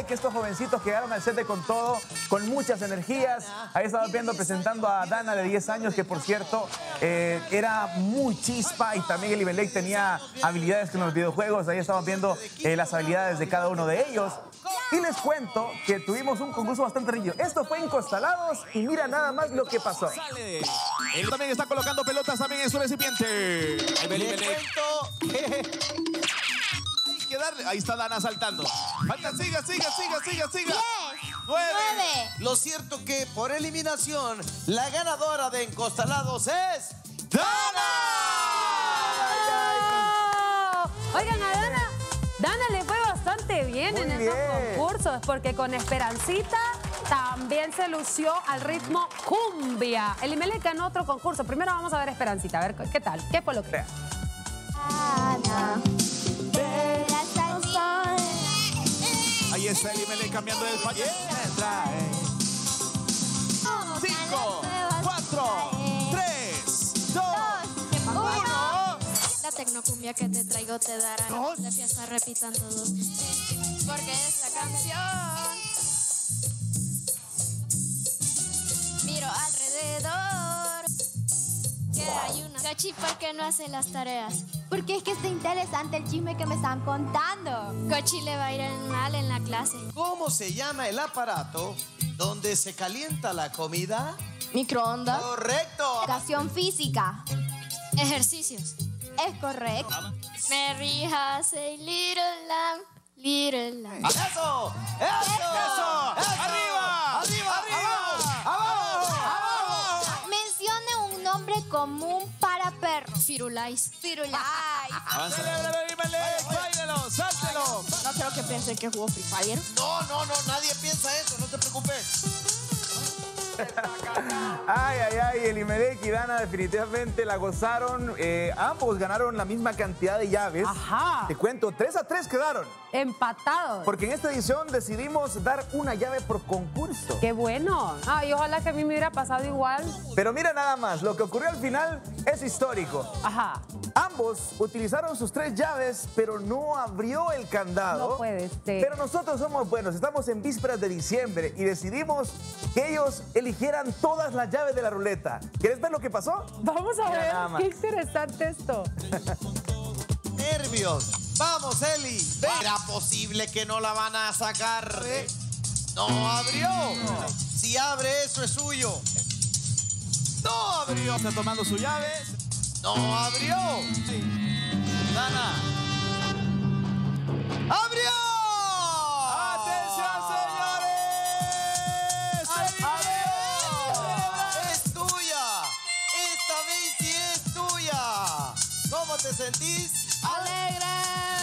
que estos jovencitos llegaron al set de Con Todo con muchas energías. Ahí estamos viendo presentando a Dana de 10 años, que por cierto era muy chispa, y también Elimelec tenía habilidades con los videojuegos. Ahí estamos viendo las habilidades de cada uno de ellos. Y les cuento que tuvimos un concurso bastante rígido. Esto fue en Costalados y mira nada más lo que pasó. Él también está colocando pelotas también en su recipiente. Hay que darle. Ahí está Dana saltando. Falta, siga. 10, 9. Lo cierto que por eliminación, la ganadora de Encostalados es Dana. Oigan, a Dana le fue bastante bien Muy en estos bien. concursos, porque con Esperancita también se lució al ritmo cumbia. Elimelec ganó otro concurso. Primero vamos a ver Esperancita, a ver qué tal, qué fue lo que... Ahí está Elimelec cambiando de español. 5, 4, 3, 2, 1. La tecnocumbia que te traigo te dará de fiesta, repitan todos. Porque esta canción miro alrededor que hay una Cochi que no hace las tareas. Porque es que está interesante el chisme que me están contando. Cochi le va a ir mal en la clase. ¿Cómo se llama el aparato donde se calienta la comida? Microondas. ¡Correcto! Educación física. Ejercicios. Es correcto. Mary has a little lamb, little lamb. ¡Eso! ¡Arriba! ¡Abajo! Mencione un nombre común para perros. Firulais. Firulais. ¡Celébralo, Elimelec! ¡Báilalo! ¡Sáltelo! No creo que piensen que jugó Free Fire. No, nadie piensa eso, no te preocupes. Ay, Elimelec y Dana definitivamente la gozaron. Ambos ganaron la misma cantidad de llaves. Ajá. Te cuento, 3-3 quedaron. Empatados. Porque en esta edición decidimos dar una llave por concurso. ¡Qué bueno! Ay, ojalá que a mí me hubiera pasado igual. Pero mira nada más, lo que ocurrió al final es histórico. Ajá. Ambos utilizaron sus 3 llaves, pero no abrió el candado. No puede ser. Pero nosotros somos buenos, estamos en vísperas de diciembre y decidimos que ellos eligieran todas las llaves de la ruleta. ¿Quieres ver lo que pasó? Vamos a Mira ver, nada más. qué interesante esto. Nervios. Vamos, Eli. ¿Era posible que no la van a sacar? No abrió. Si abre, eso es suyo. No abrió. Está tomando su llave. No abrió. Dana. ¡Abrió! ¡Atención, señores! ¡Abrió! ¡Es tuya! ¡Esta vez sí es tuya! ¿Cómo te sentís? ¡Alegre!